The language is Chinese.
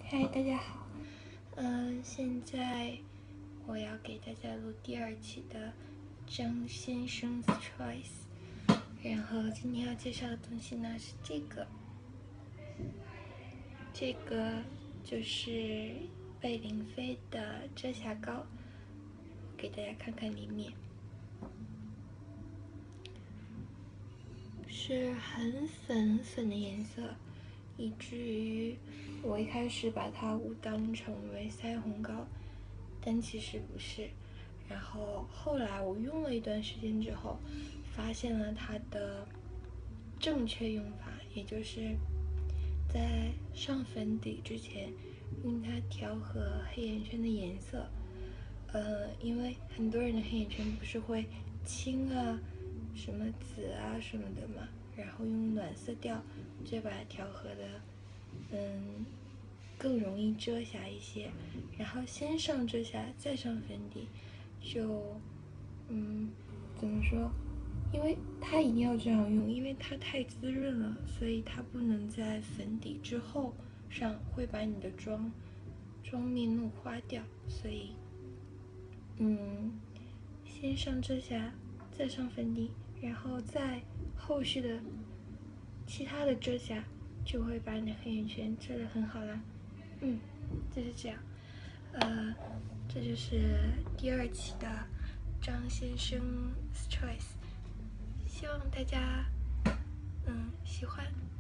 嗨，大家好。现在我要给大家录第2期的张先生 Choice， 然后今天要介绍的东西呢是这个就是贝玲妃的遮瑕膏，给大家看看里面，是很粉的颜色。以至于我一开始把它误当成为腮红膏，但其实不是。然后后来我用了一段时间之后，发现了它的正确用法，也就是在上粉底之前用它调和黑眼圈的颜色。因为很多人的黑眼圈不是会青啊、什么紫啊什么的嘛，然后用暖色调就把它调和的更容易遮瑕一些。然后先上遮瑕再上粉底，就怎么说，因为它一定要这样用，因为它太滋润了，所以它不能在粉底之后上，会把你的妆面弄花掉。所以先上遮瑕再上粉底，然后再后续的其他的遮瑕就会把你的黑眼圈遮得很好啦。就是这样。这就是第2期的张先生 Choice， 希望大家喜欢。